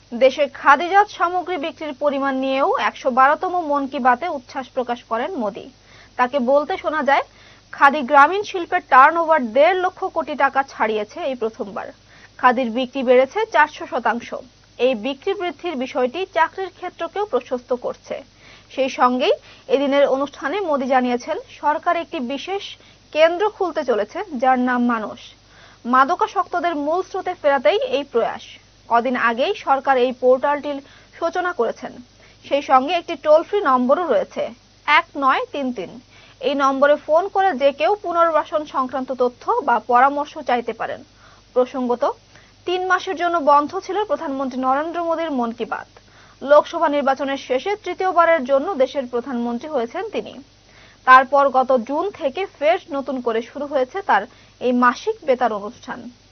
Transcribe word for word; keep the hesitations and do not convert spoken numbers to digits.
দেশে খাদিজাত সামগ্রী বিক্রির পরিমাণ নিয়েও একশো বারোতম মন কি বাতে উচ্ছ্বাস প্রকাশ করেন মোদি। তাকে বলতে শোনা যায়, খাদি গ্রামীণ শিল্পের টার্নওভার দেড় লক্ষ কোটি টাকা ছাড়িয়েছে এই প্রথমবার। খাদির বিক্রি বেড়েছে চারশো শতাংশ। এই বিক্রি বৃদ্ধির বিষয়টি চাকরির ক্ষেত্রকেও প্রশস্ত করছে। সেই সঙ্গেই এদিনের অনুষ্ঠানে মোদি জানিয়েছেন, সরকার একটি বিশেষ কেন্দ্র খুলতে চলেছে, যার নাম মানুষ। মাদকাসক্তদের মূল স্রোতে ফেরাতেই এই প্রয়াস। কদিন আগেই সরকার এই পোর্টালটির সূচনা করেছেন। সেই সঙ্গে একটি টোল ফ্রি নম্বরও রয়েছে, এক নয় তিন তিন। এই নম্বরে ফোন করে যে কেউ পুনর্বাসন সংক্রান্ত তথ্য বা পরামর্শ চাইতে পারেন। প্রসঙ্গত, তিন মাসের জন্য বন্ধ ছিল প্রধানমন্ত্রী নরেন্দ্র মোদীর মন কি বাত। লোকসভা নির্বাচনের শেষে তৃতীয়বারের জন্য দেশের প্রধানমন্ত্রী হয়েছেন তিনি। তারপর গত জুন থেকে ফের নতুন করে শুরু হয়েছে তার এই মাসিক বেতার অনুষ্ঠান।